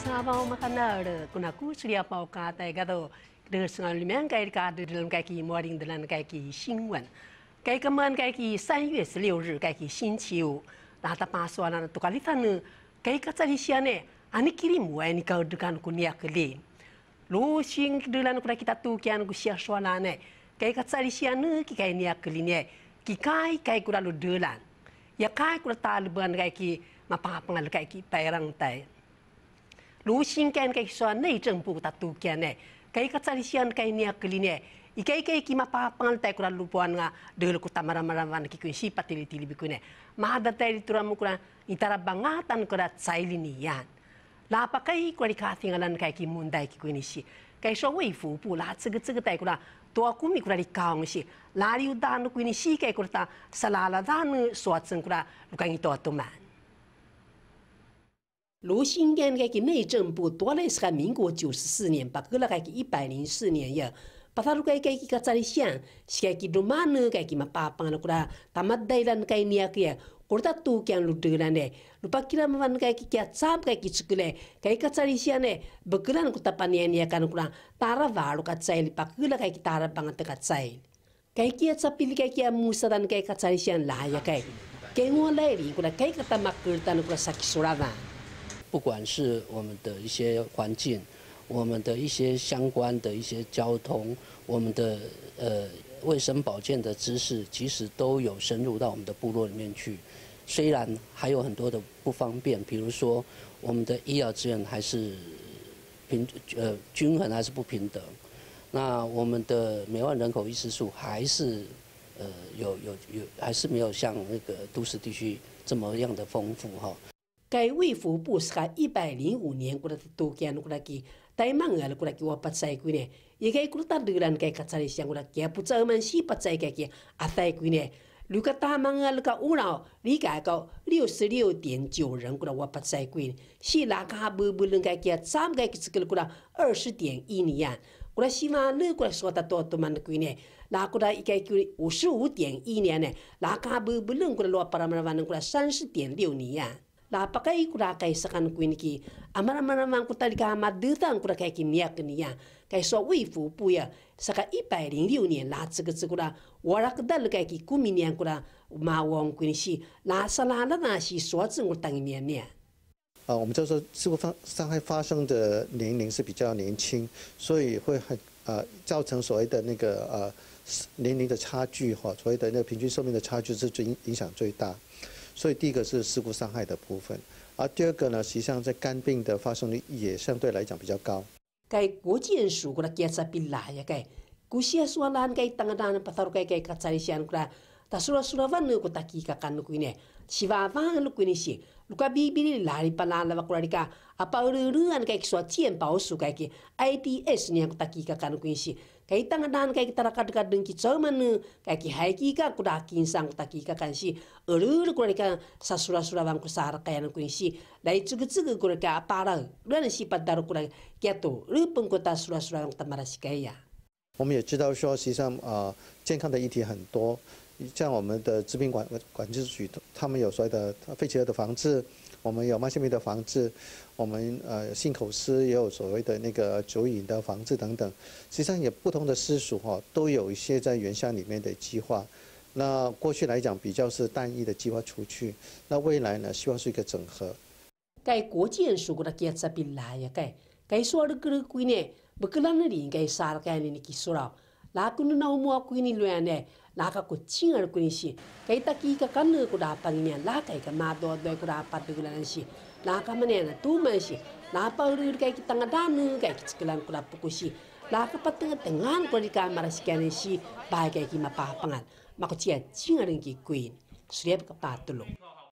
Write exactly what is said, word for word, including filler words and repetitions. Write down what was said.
Sabang makanal kuna ku suria pau kata gado de sengal limen kai ka de dalam kai ki morning dalam kai ki 新闻 kai keman kai ki 三月十六日 kai ki 星期五 na ta pasoalan tu kali tan kai ka tsali siane ani kirim wa ni ka dekan kunia keli lu sing dalam kuna kita tu kian ku sia soalane kai ka tsali siane ki kai nia keli ne ki kai kai kura lu delan ya kai kura taliban kai ki mapapangal kai ki pairang tai 如新干该说内政部他都干呢，该个在西安该尼亚克里呢，一个一个几嘛把帮带过来路盘啊，得了个他马拉马拉万几kun si patili tili bikune，马达带里突然木kuran，你当然bangatan kuran在里尼样，哪怕该过来卡听阿兰该几门带几 kun si，该说卫福部啦，这个这个带过来，多古米过来讲是，哪里有单 kun si 该过来，萨拉拉单说真过来，路该你多多慢。 卢新干个内政部多来是个民国九十四年，把个了个一百零四年呀，把他如个个个在里想，是个罗马呢个个嘛爸爸那个啦，他们带人个尼亚个，我他都讲路得了呢，路把个嘛万个个个杂个个出个嘞，个个在里想呢，不个人个他把尼亚个那个啦，打了瓦路个在里，把个了个个打了帮个个在，个个在比个个穆斯林个个在里想来呀个，个我来里个啦，个个他嘛个他那个啥个说啦嘛。 不管是我们的一些环境，我们的一些相关的一些交通，我们的呃卫生保健的知识，其实都有深入到我们的部落里面去。虽然还有很多的不方便，比如说我们的医疗资源还是平呃均衡还是不平等，那我们的每万人口医师数还是呃有有有还是没有像那个都市地区这么样的丰富哈。 该卫福部是个一百零五年过来都干过来去，台湾个过来去我不在过呢，也该过来打流浪该卡在想过来，也不知们是不在个个啊在过呢。如果他们个那个乌老理解到六十六点九人过来我不在过呢，是哪个不不能个个三个这个过来二十点一年，过来希望那过来说的多多蛮过呢。 那过来一个五十五点一年呢，那个不不能过来罗巴拉马拉万过来三十点六年。 La pakai kura kai sakan kuin ki amara mara mang ku tali ka ma de tang kura kai ki niak ni ya kai so wei fu bu ya saka 一百零六年la这个这个啦我那个得kai ki kumi nian kura ma wong kuin si la sala la na si so zeng ku tang nian nian 啊，我们就说事故发伤害发生的年龄是比较年轻，所以会很呃造成所谓的那个呃年龄的差距哈，所谓的那个平均寿命的差距是最影响最大。 所以第一个是事故伤害的部分，而第二个呢，实际上在肝病的发生率也相对来讲比较高。 该国健署过来检查病来呀，该古些说兰该当当把头该该卡在线过来，但是说说完呢，个打几个干个呢，是话完了个呢是，如果比比来巴拉拉过来个，啊，包了了安该说健保署该个 I D S 呢个打几个干个是。 kay tangan kay tarakat ka deng ki chaman kay ki hai ki ka kuda kin sang ta ki ka kan si uru ku ka sa sura sura bang ku sar kay an ku si lai chu chu ku ka para ran si padar ku ka to ru pung ku ta sura sura bang tamara si kay ya 我们也知道说，实际上呃健康的议题很多，像我们的治病管管制局，他们有所谓的肺结核的防治，我们有慢性病的防治。 我们呃信口司也有所谓的那个酒瘾的防治等等，实际上也不同的司署哈都有一些在原乡里面的计划。那过去来讲比较是单一的计划出去，那未来呢希望是一个整合。 该国健署个检查病来呀，该该说的个个呢，不可能的该杀该呢你说了，那个那我们个呢乱呢，那个个亲儿个是，该打几个干呢个打帮呢，那该个马多多个打把这个人是。 na ka manena tu mansi na pa uri kai kitanga danu kai kitskilan kula pukusi la ka patanga tengan ko di kamera scan si ba kai ki mapapangan makutia jingaring ki queen surya ka patulo